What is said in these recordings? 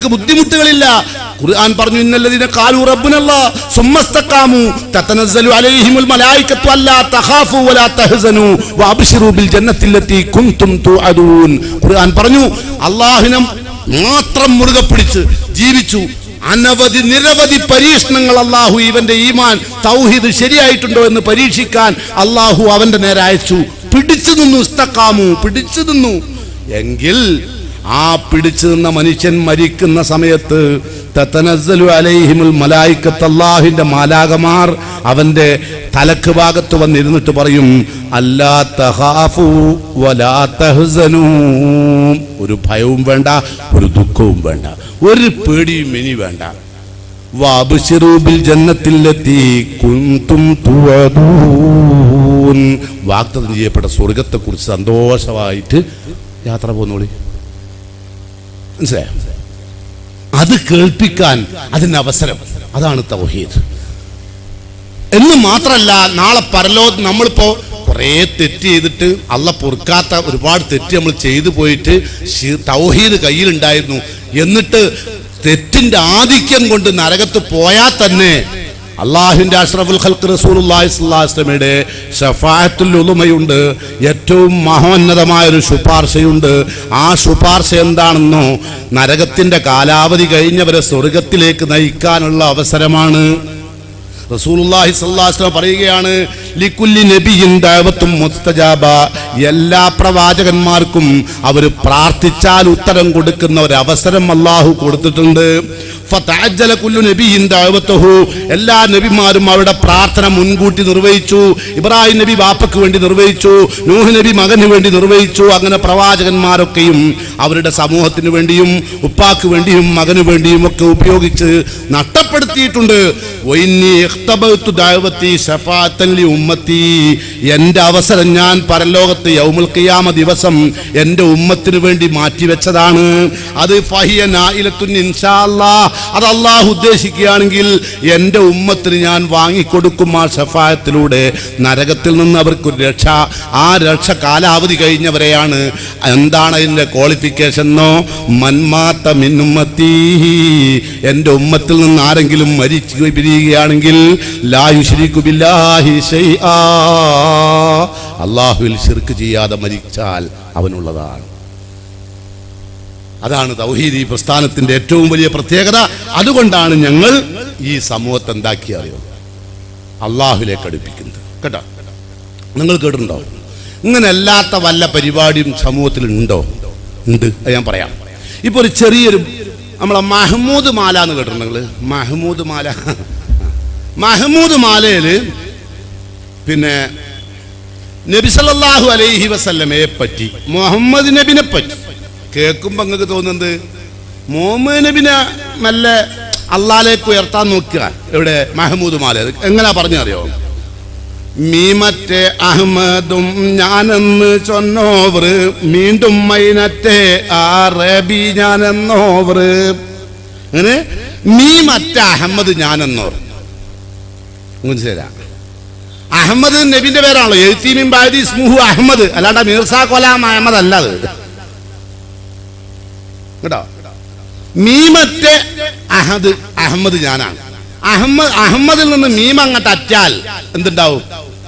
ഞങ്ങൾക്ക് ബുദ്ധിമുട്ടുകളില്ല. ഖുർആൻ പറഞ്ഞു ഇന്നല്ലദീന ഖാലൂ റബ്ബുനല്ലാഹ് സുമ്മസ്തഖാമു തതനസ്സലു അലൈഹിമുൽ മലായികത്തു അല്ലാ തഖാഫു വലാ തഹ്സനു വഅബ്ശിറൂ ബിൽ ജന്നത്തില്ലത്തി കുൻതും തുഅദൂൻ. ഖുർആൻ പറഞ്ഞു അല്ലാഹുവിനെ മാത്രം മുറുകെ പിടിച്ച് ജീവിച്ചു. നിരവധി പരീക്ഷണങ്ങൾ അല്ലാഹു ഇവന്റെ ഈമാൻ തൗഹീദ് ശരിയായിട്ടുണ്ടോ എന്ന് പരീക്ഷിക്കാൻ അല്ലാഹു അവന്റെ നേരെ അയച്ചു. പിടിച്ചു നിന്നു, ഇസ്തഖാമു, പിടിച്ചു നിന്നു. എങ്കിൽ ആ പിടിച്ചു നിന്ന മനുഷ്യൻ മരിക്കുന്ന സമയത്ത് തതനസ്സലു അലൈഹിമുൽ മലായികത്ത്, അല്ലാഹുവിന്റെ മാലാകമാർ അവന്റെ തലക്ക് ഭാഗത്ത് വന്നിരുന്നിട്ട് പറയും അല്ലാ തഖാഫു വലാ തഹ്സനൂ. ഒരു ഭയവും വേണ്ട, ഒരു ദുഃഖവും വേണ്ട, ഒരു പേടിയും ഇനി വേണ്ട. വഅബ്ശിറൂ ബിൽ ജന്നത്തില്ലത്തി കുൻതും തുഅദൂൻ. വാഗ്ദത്തം ചെയ്യപ്പെട്ട സ്വർഗ്ഗത്തെക്കുറിച്ച് സന്തോഷമായിട്ട് യാത്ര പോകുന്നോളി. മനസ്സിലായോ? അത് കേൾപ്പിക്കാൻ അതിന് അവസരം, അതാണ് തൗഹീദ്. എന്ന് മാത്രല്ല, നാളെ പരലോകത്ത് നമ്മളിപ്പോ കുറെ തെറ്റ് ചെയ്തിട്ട് അള്ള പൊറുക്കാത്ത ഒരുപാട് തെറ്റ് നമ്മൾ ചെയ്തു പോയിട്ട് തൗഹീദ് കയ്യിലുണ്ടായിരുന്നു, എന്നിട്ട് തെറ്റിന്റെ ആധിക്യം കൊണ്ട് നരകത്ത് പോയാൽ തന്നെ അള്ളാഹുവിന്റെ അഷ്റഫുൽ ഖൽഖ് റസൂലുള്ളാഹി സ്വല്ലല്ലാഹു അലൈഹി വസല്ലമയുടെ ശഫാഅത്തുൽ ഉളുമയുണ്ട്, ഏറ്റവും മഹോന്നതമായ ഒരു ശുപാർശയുണ്ട്. ആ ശുപാർശ എന്താണെന്നോ, നരകത്തിന്റെ കാലാവധി കഴിഞ്ഞവരെ സ്വർഗത്തിലേക്ക് നയിക്കാനുള്ള അവസരമാണ്. റസൂലുള്ളാഹി സ്വല്ലല്ലാഹു അലൈഹി വസല്ലം പറയുകയാണ് ലികുല്ലി നബിയിൻ ദഅവത്തും മുസ്തജാബ. എല്ലാ പ്രവാചകന്മാർക്കും അവർ പ്രാർത്ഥിച്ചാൽ ഉത്തരം കൊടുക്കുന്ന ഒരു അവസരം അല്ലാഹു കൊടുത്തിട്ടുണ്ട്. ഫതഅജ്ജല കുല്ലു നബിയിൻ ദഅവതഹു. എല്ലാ നബിമാരും അവരുടെ പ്രാർത്ഥന മുൻകൂട്ടി നിർവഹിച്ചു. ഇബ്രാഹിം നബി ബാപ്പക്ക് വേണ്ടി നിർവഹിച്ചു, നൂഹ് നബി മകന് വേണ്ടി നിർവഹിച്ചു. അങ്ങനെ പ്രവാചകന്മാരൊക്കെയും അവരുടെ സമൂഹത്തിന് വേണ്ടിയും ഉപ്പാക്ക് വേണ്ടിയും മകന് വേണ്ടിയും ഒക്കെ ഉപയോഗിച്ച് നഷ്ടപ്പെടുത്തിയിട്ടുണ്ട്. എന്റെ അവസരം ഞാൻ പരലോകത്ത് യൗമുൽ ഖിയാമ ദിവസം എന്റെ ഉമ്മത്തിന് വേണ്ടി മാറ്റിവെച്ചതാണ്. അത് ഫഹിയ നായിലത്തുൻ ഇൻഷാ അല്ലാഹ്. അത് അല്ലാഹു ഉദ്ദേശിക്കുകയാണെങ്കിൽ എന്റെ ഉമ്മത്തിന് ഞാൻ വാങ്ങിക്കൊടുക്കും. ആ ശഫാഅത്തിലൂടെ നരകത്തിൽ നിന്ന് അവർക്കൊരു രക്ഷ. ആ രക്ഷ കാലാവധി കഴിഞ്ഞവരെയാണ്. എന്താണ് അതിന്റെ ക്വാളിഫിക്കേഷൻ എന്നോ, മൻമാത മിൻ ഉമ്മത്തി, എന്റെ ഉമ്മത്തിൽ നിന്ന് ആരെങ്കിലും മരിച്ചു പിരിയുകയാണെങ്കിൽ ലാ യുശ്രികു ബില്ലാഹി ശൈആ, അല്ലാഹുവിൽ ശിർക്ക് ചെയ്യാതെ മരിച്ചാൽ അവനുള്ളതാണ്. അതാണ് തൗഹീദി പ്രസ്ഥാനത്തിന്റെ ഏറ്റവും വലിയ പ്രത്യേകത. അതുകൊണ്ടാണ് ഞങ്ങൾ ഈ സമൂഹത്തെ എന്താക്കി അറിയോ, അള്ളാഹുലേക്ക് അടുപ്പിക്കുന്നത്. കേട്ടോ, നിങ്ങൾ കേട്ടിട്ടുണ്ടോ? ഇങ്ങനെ അല്ലാത്ത വല്ല പരിപാടിയും സമൂഹത്തിൽ ഉണ്ടോ? ഉണ്ട്, അത് ഞാൻ പറയാം. ഇപ്പൊ ഒരു ചെറിയൊരു നമ്മളെ മഹ്മൂദ് മാല എന്ന് കേട്ടിട്ടുണ്ടോ നിങ്ങൾ? മഹ്മൂദ് മാല, മഹ്മൂദ് മാലയില് പിന്നെ നബി സല്ലല്ലാഹു അലൈഹി വസല്ലമയെ പറ്റി, മുഹമ്മദ് നബിനെ പറ്റി കേൾക്കുമ്പോ നിങ്ങൾക്ക് തോന്നുന്നത് മുഹമ്മദ് നബിനെ നല്ല അള്ളാലേക്ക് ഉയർത്താൻ നോക്കുക. എവിടെ? മഹ്മൂദ് മാല. എങ്ങനെയാ പറഞ്ഞറിയോ? മീമറ്റെ അഹമ്മദും ഞാനെന്ന് ചൊന്നോവർ, വീണ്ടും മൈനറ്റെ അറബി ഞാനെന്നോവർ. അങ്ങനെ മീമറ്റ അഹമ്മദ് ഞാനെന്നോർ. മനസ്സിലാ? അഹമ്മദ് നബിന്റെ പേരാണല്ലോ. എഴുത്തീമിൻ ബാദി ഇസ്മുഹു അഹമ്മദ്, അല്ലാണ്ട് മിർസാ ഗുലാം അഹമ്മദ് അല്ല അത്. കേട്ടോ? മീമറ്റെ അഹദ്, അഹമ്മദ് ഞാനാണ്. അഹമ്മദിൽ നിന്ന് മീം അങ്ങോട്ട് അറ്റാൽ എന്തുണ്ടാവും?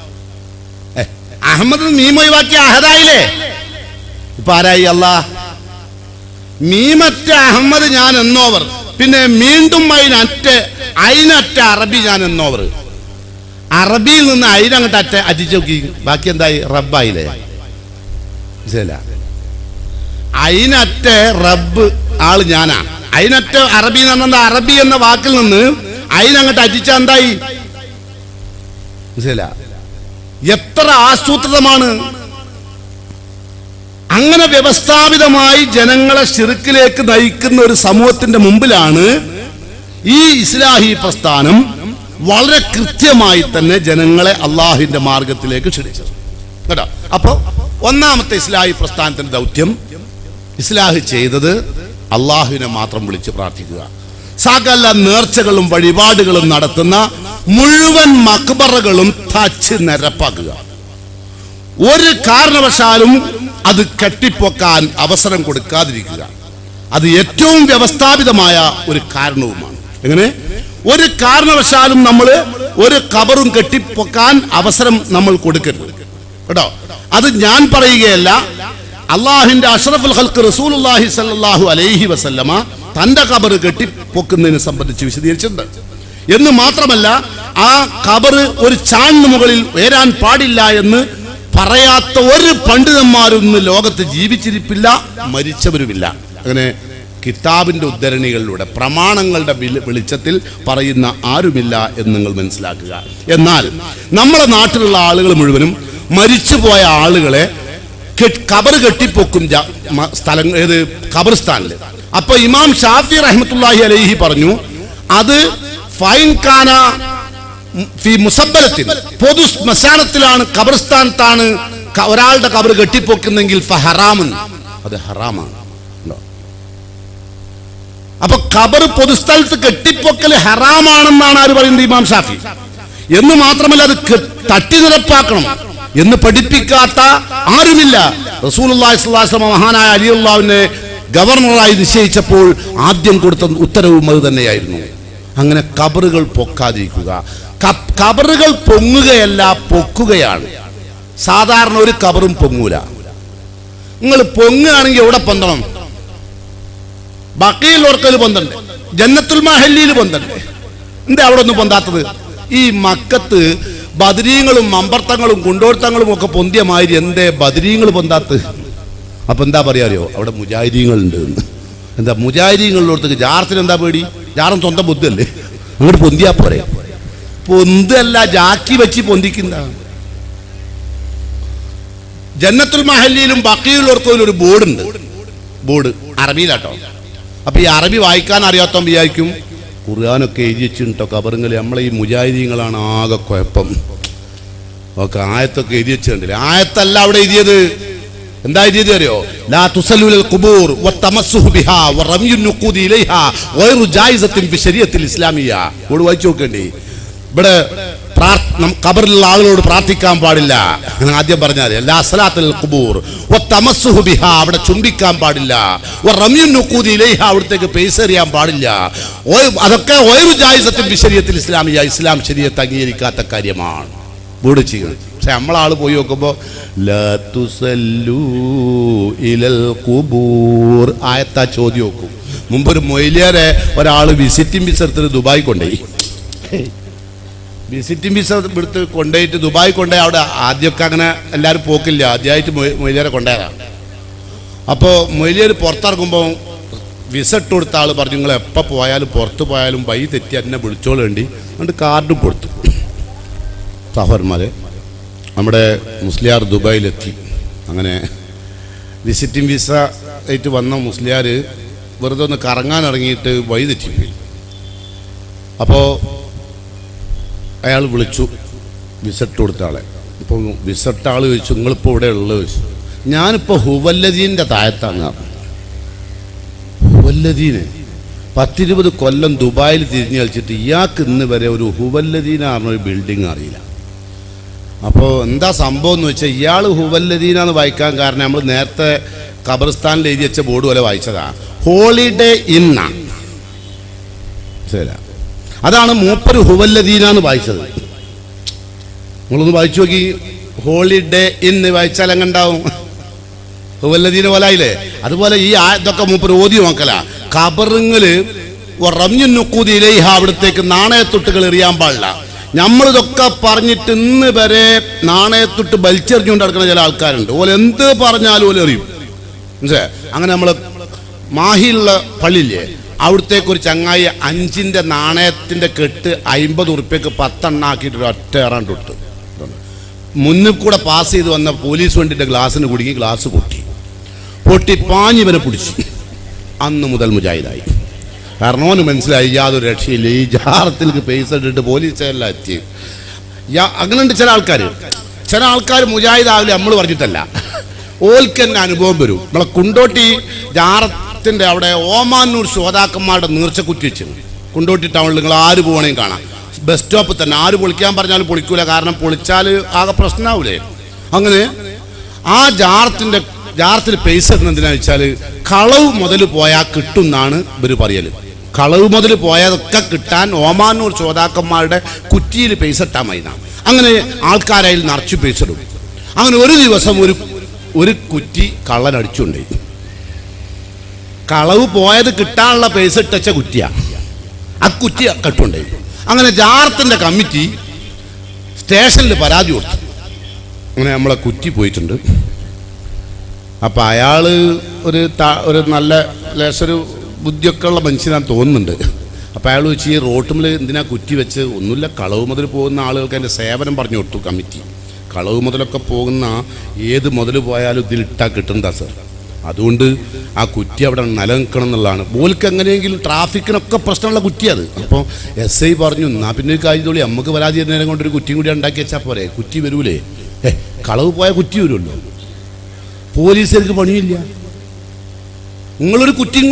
അഹമ്മദ് മീം ഒഴിവാക്കിയ അഹദായില്ലേ? ഇപ്പൊ ആരായി? അല്ലാഹ്. മീമറ്റ അഹമ്മദ് ഞാൻ എന്നോവർ, പിന്നെ വീണ്ടും അയിനറ്റ അറബി ഞാൻ എന്നോവർ. അറബിയിൽ നിന്ന് അയിനങ്ങോട്ട് അറ്റ അടിച്ചു നോക്കി, ബാക്കി എന്തായി? റബ്ബായില്ലേ? അയിനറ്റ റബ്ബ് ആള് ഞാനാ. അയിനറ്റ അറബി എന്ന് പറഞ്ഞാൽ അറബി എന്ന വാക്കിൽ നിന്ന് അയിനങ്ങോട്ട് അടിച്ച എന്തായി? എത്ര ആസൂത്രിതമാണ്! അങ്ങനെ വ്യവസ്ഥാപിതമായി ജനങ്ങളെ ശിർക്കിലേക്ക് നയിക്കുന്ന ഒരു സമൂഹത്തിന്റെ മുമ്പിലാണ് ഈ ഇസ്ലാഹി പ്രസ്ഥാനം വളരെ കൃത്യമായി തന്നെ ജനങ്ങളെ അള്ളാഹുവിന്റെ മാർഗത്തിലേക്ക് ക്ഷണിച്ചത്. കേട്ടോ? അപ്പോ ഒന്നാമത്തെ ഇസ്ലാഹി പ്രസ്ഥാനത്തിന്റെ ദൗത്യം, ഇസ്ലാഹ് ചെയ്തത് അള്ളാഹുവിനെ മാത്രം വിളിച്ച് പ്രാർത്ഥിക്കുക. സകല നേർച്ചകളും വഴിപാടുകളും നടത്തുന്ന മുഴുവൻ മക്ബറകളും തച്ച് നിരപ്പാക്കുക. ഒരു കാരണവശാലും അത് കെട്ടിപ്പൊക്കാൻ അവസരം കൊടുക്കാതിരിക്കുക. അത് ഏറ്റവും വ്യവസ്ഥാപിതമായ ഒരു കാരണവുമാണ്. എങ്ങനെ? ഒരു കാരണവശാലും നമ്മൾ ഒരു ഖബറും കെട്ടിപ്പൊക്കാൻ അവസരം നമ്മൾ കൊടുക്കരുത് കേട്ടോ. അത് ഞാൻ പറയുകയല്ല, അള്ളാഹുവിന്റെ അഷ്റഫുൽ ഖൽഖ് റസൂലുള്ളാഹി സ്വല്ലല്ലാഹു അലൈഹി വസല്ലമ തന്റെ ഖബർ കെട്ടിപ്പൊക്കുന്നതിനെ സംബന്ധിച്ച് വിശദീകരിച്ചിട്ടുണ്ട്. എന്ന് മാത്രമല്ല, ആ ഖബർ ഒരു ചാണിന് മുകളിൽ ഉയരാൻ പാടില്ല എന്ന് പറയാത്ത ഒരു പണ്ഡിതന്മാരും ഇന്ന് ലോകത്ത് ജീവിച്ചിരിപ്പില്ല, മരിച്ചവരുമില്ല. അങ്ങനെ കിതാബിന്റെ ഉദ്ധരണികളിലൂടെ പ്രമാണങ്ങളുടെ വെളിച്ചത്തിൽ പറയുന്ന ആരുമില്ല എന്ന് നിങ്ങൾ മനസ്സിലാക്കുക. എന്നാൽ നമ്മളെ നാട്ടിലുള്ള ആളുകൾ മുഴുവനും മരിച്ചുപോയ ആളുകളെ ഖബർ കെട്ടിപ്പൊക്കും സ്ഥലങ്ങൾ, ഏത് ഖബർസ്ഥാനിൽ. അപ്പൊ ഇമാം ഷാഫി റഹ്മത്തുള്ളാഹി അലൈഹി പറഞ്ഞു, അത് ഫൈൻ കാന ഫി മുസബ്ബലത്തിൻ, പൊതു ശ്മശാനത്തിലാണ് ഖബർസ്ഥാനത്താണ് ഒരാളുടെ ഖബർ കെട്ടിപ്പൊക്കുന്നെങ്കിൽ ഫഹറാമൻ, അത് ഹറാമാണ്. അപ്പൊ ഖബർ പൊതുസ്ഥലത്ത് കെട്ടിപ്പൊക്കൽ ഹറാമാണെന്നാണ് ആര് പറയുന്നത്? ഇമാം ഷാഫി. എന്ന് മാത്രമല്ല, അത് തട്ടി നിരപ്പാക്കണം എന്ന് പഠിപ്പിക്കാത്ത ആരുമില്ല. റസൂലുള്ളാഹി സ്വല്ലല്ലാഹു അലൈഹി വസല്ലം മഹാനായ അലി അള്ളാഹുവിനെ ഗവർണറായി നിശ്ചയിച്ചപ്പോൾ ആദ്യം കൊടുത്ത ഉത്തരവും അത് തന്നെയായിരുന്നു. അങ്ങനെ ഖബറുകൾ പൊക്കാതിരിക്കുക. ഖബറുകൾ പൊങ്ങുകയല്ല, പൊക്കുകയാണ്. സാധാരണ ഒരു ഖബറും പൊങ്ങൂല. നിങ്ങൾ പൊങ്ങുകയാണെങ്കിൽ എവിടെ പൊന്തണം? ബഖീൽ ഓർക്കൽ പൊന്തണ്ട്, ജന്നത്തുൽ മഹല്ലിയിൽ പൊന്തണ്ട്. എന്താ അവിടെ ഒന്നും പൊന്താത്തത്? ഈ മക്കത്ത് ബദരീങ്ങളും അമ്പർത്തങ്ങളും കുണ്ടോർത്തങ്ങളും ഒക്കെ പൊന്തിയ മാതിരി എന്തേ ബദരീങ്ങൾ പൊന്താത്ത്? അപ്പൊ എന്താ പറയാറിയോ? അവിടെ മുജാഹിദീങ്ങളുണ്ട്. എന്താ മുജാഹിദീങ്ങളിലോടത്തേക്ക് ജാറത്തിന് എന്താ പേടി? ജാറും സ്വന്തം ബുദ്ധല്ലേ, അങ്ങോട്ട് പൊന്തിയാ പോരെ. പൊന്തല്ല, ജാക്കി വെച്ച് പൊന്തിക്കുന്ന. ജന്നത്തുൽ മഹല്ലിയിലും ബഖീലോർക്കലും ഒരു ബോർഡുണ്ട്. ബോർഡ് അറബിയിലാട്ടോ. അപ്പൊ ഈ അറബി വായിക്കാൻ അറിയാത്തവൻ വിചാരിക്കും ഖുർആനൊക്കെ എഴുതി വെച്ചിട്ടോ ഖബറുകൾ. നമ്മളെ ഈ മുജാഹിദീങ്ങളാണ് ആകെ കുഴപ്പം. ഒക്കെ ആയത്തൊക്കെ എഴുതി വെച്ചിട്ടില്ല. ആയത്തല്ല അവിടെ എഴുതിയത്. എന്താ എഴുതിയത് അറിയോ? ലാ തുസല്ലൂൽ ഖുബൂർ വതമസ്സുഹു ബിഹാ വറമിയുൻ നുഖൂദി ഇലൈഹാ ഗൈറു ജായിസത്തിൻ ഫി ശരീഅത്തിൽ ഇസ്ലാമിയ്യ. ഇവിടെ വായിച്ചു നോക്കേണ്ടി. ഇവിടെ ഖബറിലുള്ള ആളുകളോട് പ്രാർത്ഥിക്കാൻ പാടില്ല. ആദ്യം പറഞ്ഞാൽ ലാ സലാത്തുൽ ഖുബൂർ വതമസ്സുഹു ബിഹാ, അവിടെ ചുംബിക്കാൻ പാടില്ല. വറമിയുൻ നുഖൂദി ഇലൈഹാ, അവിടത്തേക്ക് പൈസ എറിയാൻ പാടില്ല. അതൊക്കെ ഗൈറു ജായിസത്തിൻ ഫി ശരീഅത്തിൽ ഇസ്ലാമിയ്യ, ഇസ്ലാം ശരീഅത്ത് അംഗീകരിക്കാത്ത കാര്യമാണ്. ബോർഡ് ചെയ്യുന്നത്. പക്ഷെ നമ്മളാള് പോയി നോക്കുമ്പോ ലാ തുസല്ലൂ ഇലൽ ഖുബൂർ ആയത്താ ചോദ്യം നോക്കും. മുമ്പൊരു മൊയ്ലിയാരെ ഒരാള് വിസിറ്റിംഗ് വിസ എടുത്തിട്ട് ദുബായി കൊണ്ടുപോയി. വിസിറ്റിംഗ് വിസ എടുത്ത് കൊണ്ടുപോയിട്ട് ദുബായി കൊണ്ടുപോയി. അവിടെ ആദ്യമൊക്കെ അങ്ങനെ എല്ലാവരും പോക്കില്ല. ആദ്യമായിട്ട് മൊയ്ലിയാരെ കൊണ്ടുപോയതാണ്. അപ്പോൾ മൊയ്ലിയർ പുറത്തിറങ്ങുമ്പോൾ വിസ ഇട്ട് കൊടുത്ത ആൾ പറഞ്ഞു, നിങ്ങൾ എപ്പോൾ പോയാലും പുറത്ത് പോയാലും വഴി തെറ്റി എന്നെ വിളിച്ചോളേണ്ടി. അതുകൊണ്ട് കാർഡും കൊടുത്തു. സഹോദരന്മാരെ, നമ്മുടെ മുസ്ലിയാർ ദുബായിലെത്തി. അങ്ങനെ വിസിറ്റിംഗ് വിസ ആയിട്ട് വന്ന മുസ്ലിയാർ വെറുതെ ഒന്ന് കറങ്ങാൻ ഇറങ്ങിയിട്ട് വഴി തെറ്റിപ്പോയി. അപ്പോൾ അയാൾ വിളിച്ചു വിസ ഇട്ട് കൊടുത്ത ആളെ. ഇപ്പോൾ വിസ ഇട്ട ആൾ ചോദിച്ചു, നിങ്ങളിപ്പോൾ ഇവിടെ ഉള്ളത് ചോദിച്ചു. ഞാനിപ്പോൾ ഹുവല്ലദീൻ്റെ താഴത്താണ്. ഹുവല്ലദീന് 10-20 കൊല്ലം ദുബായിൽ തിരിഞ്ഞു കളിച്ചിട്ട് ഇയാൾക്ക് ഇന്ന് വരെ ഒരു ഹുവല്ലദീന പറഞ്ഞൊരു ബിൽഡിംഗ് അറിയില്ല. അപ്പോൾ എന്താ സംഭവം എന്ന് വെച്ചാൽ, ഇയാൾ ഹുവല്ലദീനാന്ന് വായിക്കാൻ കാരണം നമ്മൾ നേരത്തെ ഖബർസ്ഥാനിൽ എഴുതി വെച്ച ബോർഡ് പോലെ വായിച്ചതാ. ഹോളിഡേ ഇന്ന ശരി, അതാണ് മൂപ്പര് ഹുവല്ലദീനാന്ന് വായിച്ചത്. നിങ്ങളൊന്ന് വായിച്ചു നോക്കി. ഹോളിഡേ ഇന്ന് വായിച്ചാൽ എങ്ങണ്ടാവും? ഹുവല്ലദീന പോലായില്ലേ? അതുപോലെ ഈ ഇതൊക്കെ മൂപ്പര് ഓതി നോക്കല. ഖബറുകള് റമ്യുൻ നുഖൂദി ഇലൈഹ, അവിടത്തേക്ക് നാണയത്തുട്ടുകൾ എറിയാൻ പാടില്ല. നമ്മളിതൊക്കെ പറഞ്ഞിട്ട് ഇന്ന് വരെ നാണയത്തുട്ട് വലിച്ചെറിഞ്ഞുകൊണ്ട് നടക്കുന്ന ചില ആൾക്കാരുണ്ട്. ഓല് എന്ത് പറഞ്ഞാലും ഓല് എറിയും. മനസ്സിലായോ? അങ്ങനെ നമ്മൾ മാഹിയുള്ള പള്ളിയില്ലേ, അവിടത്തേക്ക് ഒരു ചങ്ങായി 5 നാണയത്തിന്റെ കെട്ട് 50 ഉറുപ്പ്യക്ക് 10 എണ്ണാക്കിയിട്ട് ഒറ്റ ഏറാണ്ട് ഇട്ട് മുന്നിൽ കൂടെ പാസ് ചെയ്ത് വന്ന പോലീസ് വണ്ടിന്റെ ഗ്ലാസ്സിന് കുടുങ്ങി. ഗ്ലാസ് പൊട്ടി പാഞ്ഞിവനെ പിടിച്ചു. അന്ന് മുതൽ മുജാഹിദായി. കാരണം ഓന് മനസ്സിലായി യാതൊരു രക്ഷയില്ല. ഈ ജാറത്തിലേക്ക് പൈസ ഇട്ടിട്ട് പോലീസുകാരെല്ലാം എത്തി. അങ്ങനെയുണ്ട് ചില ആൾക്കാർ മുജാഹിദാവില്ല നമ്മൾ പറഞ്ഞിട്ടല്ല, ഓൽക്ക് തന്നെ അനുഭവം വരും. നമ്മളെ കുണ്ടോട്ടി ജാറത്തിന്റെ അവിടെ ഓമാനൂർ ശ്രോതാക്കന്മാരുടെ നീർച്ചക്കുറ്റി വെച്ചു. കുണ്ടോട്ടി ടൗണിൽ നിങ്ങൾ ആര് പോകണമെങ്കിൽ കാണാം. ബസ് സ്റ്റോപ്പിൽ തന്നെ ആര് പൊളിക്കാൻ പറഞ്ഞാലും പൊളിക്കൂല. കാരണം പൊളിച്ചാൽ ആകെ പ്രശ്നമാവൂലേ. അങ്ങനെ ആ ജാറത്തിന്റെ ജാറത്തിൽ പൈസ ഇടുന്ന എന്തിനാ വെച്ചാൽ കളവ് മുതൽ പോയാൽ കിട്ടും എന്നാണ് ഇവർ പറയല്. കളവ് മുതൽ പോയതൊക്കെ കിട്ടാൻ ഓമാനൂർ ചോതാക്കന്മാരുടെ കുറ്റിയിൽ പൈസ ഇട്ടാൽ മതി. അങ്ങനെ ആൾക്കാരായി നിറച്ചു പൈസ ഇടും. അങ്ങനെ ഒരു ദിവസം ഒരു കുറ്റി കള്ളനടിച്ചുകൊണ്ടേ, കളവ് പോയത് കിട്ടാനുള്ള പൈസ ഇട്ടച്ച കുറ്റിയാ, ആ കുറ്റി കട്ടുണ്ടേ. അങ്ങനെ ജാറത്തിന്റെ കമ്മിറ്റി സ്റ്റേഷനിൽ പരാതി കൊടുത്തു, അങ്ങനെ നമ്മളെ കുറ്റി പോയിട്ടുണ്ട്. അപ്പം അയാള് ഒരു നല്ല ലേശൊരു ബുദ്ധിയൊക്കെ ഉള്ള മനുഷ്യനാന്ന് തോന്നുന്നുണ്ട്. അപ്പം അയാൾ വെച്ച് ഈ റോട്ടുമിൽ എന്തിനാ കുറ്റി വെച്ച്? ഒന്നുമില്ല, കളവ് മുതൽ പോകുന്ന ആളുകൾക്ക് അതിൻ്റെ സേവനം പറഞ്ഞു കൊടുത്തു കമ്മിറ്റി. കളവ് മുതലൊക്കെ പോകുന്ന ഏത് മുതൽ പോയാലും ഇതിലിട്ടാൽ കിട്ടുന്നതാ സർ. അതുകൊണ്ട് ആ കുറ്റി അവിടെ നിലനിൽക്കണം എന്നുള്ളതാണ്. ഓൽക്ക് എങ്ങനെയെങ്കിലും ട്രാഫിക്കിനൊക്കെ പ്രശ്നമുള്ള കുറ്റിയത്. അപ്പോൾ SI പറഞ്ഞു, എന്നാ പിന്നെ ഒരു കാര്യം തോളി നമുക്ക് പരാതി നേരം കൊണ്ടൊരു കുറ്റിയും കൂടി ഉണ്ടാക്കി വെച്ചാൽ പോരെ, കുറ്റി വരൂലേ? കളവ് പോയ കുറ്റി വരുമല്ലോ, പോലീസുകാർക്ക് പണിയില്ല. നിങ്ങളൊരു കുറ്റി